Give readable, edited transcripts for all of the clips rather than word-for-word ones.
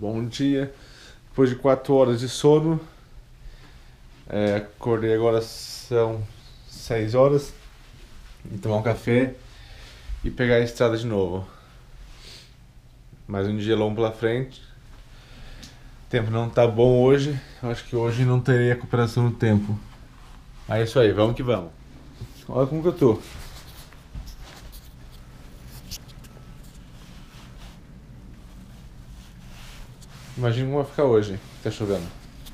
bom dia. Depois de 4 horas de sono, acordei agora, são 6 horas. E tomar um café e pegar a estrada de novo. Mais um dia longo pela frente. O tempo não tá bom hoje. Eu acho que hoje não terei recuperação no tempo. É isso aí, vamos que vamos. Olha como que eu tô. Imagina como vai ficar hoje, tá chovendo.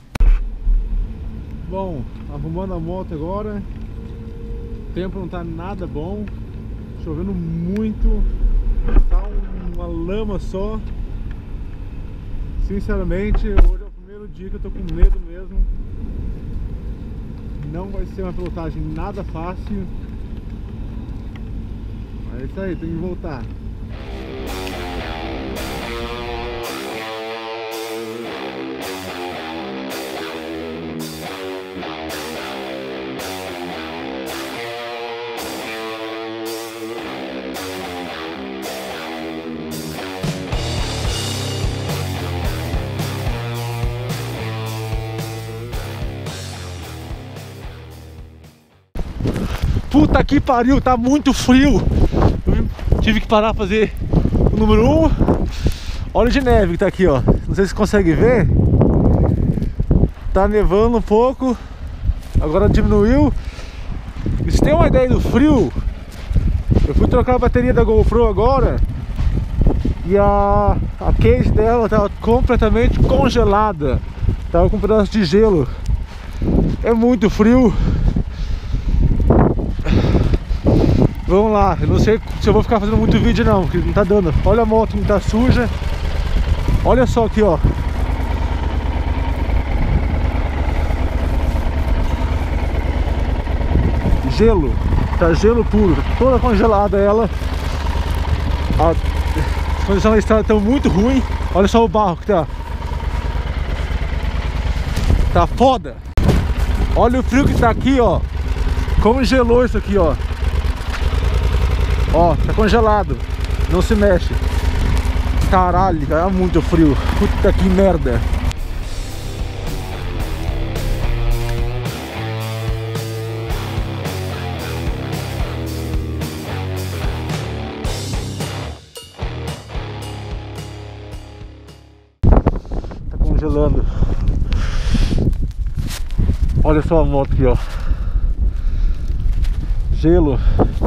Bom, arrumando a moto agora. O tempo não tá nada bom. Chovendo muito. Tá uma lama só. Sinceramente, hoje é o primeiro dia que eu tô com medo mesmo. Não vai ser uma pilotagem nada fácil. É isso aí, tem que voltar. Puta que pariu, tá muito frio. Eu tive que parar pra fazer o número 1. Olha de neve que tá aqui, ó. Não sei se você consegue ver. Tá nevando um pouco. Agora diminuiu. E se tem uma ideia do frio, eu fui trocar a bateria da GoPro agora. E a case dela tava completamente congelada. Tava com um pedaço de gelo. É muito frio. Vamos lá, eu não sei se eu vou ficar fazendo muito vídeo não, porque não tá dando. Olha a moto como tá suja. Olha só aqui, ó. Gelo, tá gelo puro, toda congelada ela. As condições da estrada estão muito ruins. Olha só o barro que tá. Tá foda. Olha o frio que tá aqui, ó. Congelou isso aqui, ó. Ó, tá congelado. Não se mexe. Caralho, cara, é muito frio. Puta que merda. Tá congelando. Olha só a moto aqui, ó. Gelo.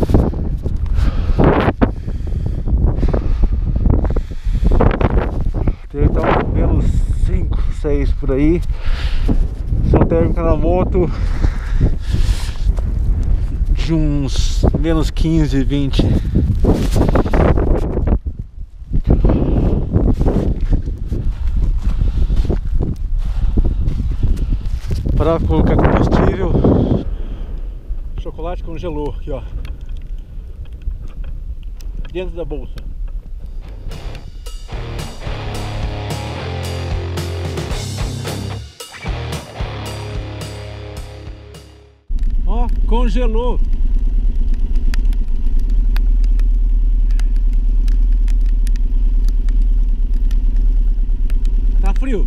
Deve estar menos 5, 6 por aí. São térmica na moto de uns menos 15, 20. Para colocar combustível. O chocolate congelou aqui, ó. Dentro da bolsa. Ó, congelou. Tá frio.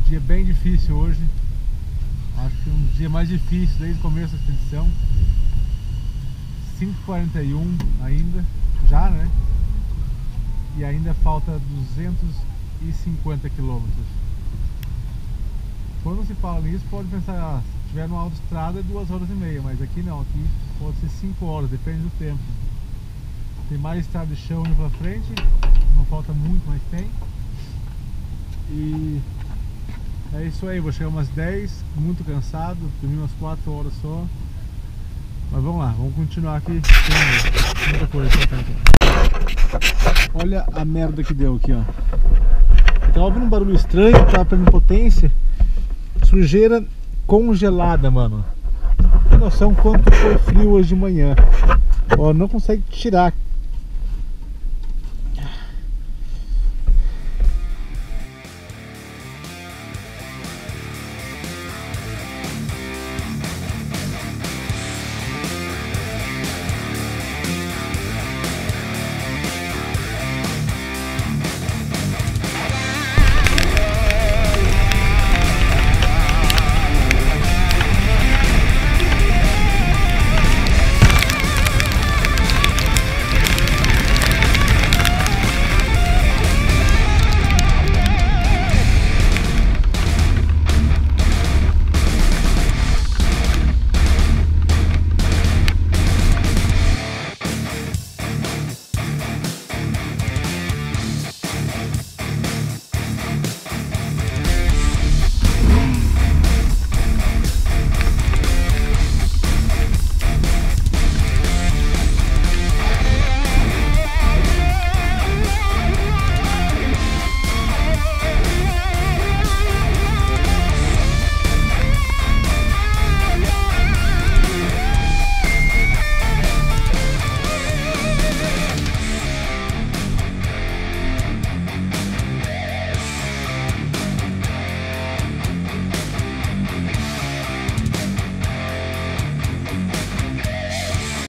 Dia bem difícil hoje. Acho que um dia mais difícil desde o começo da expedição. 5h41 ainda, já, né? E ainda falta 250 quilômetros. Quando se fala nisso, pode pensar, se tiver numa autoestrada é 2h30, mas aqui não, aqui pode ser 5 horas, depende do tempo. Tem mais estrada de chão indo pra frente, não falta muito, mas tem. E é isso aí, vou chegar umas 10, muito cansado, dormi umas 4 horas só. Mas vamos lá, vamos continuar aqui. Tem muita coisa pra cá. Olha a merda que deu aqui, ó. Eu tava ouvindo um barulho estranho, tava perdendo potência. Sujeira congelada, mano. Tem noção quanto foi frio hoje de manhã. Ó, não consegue tirar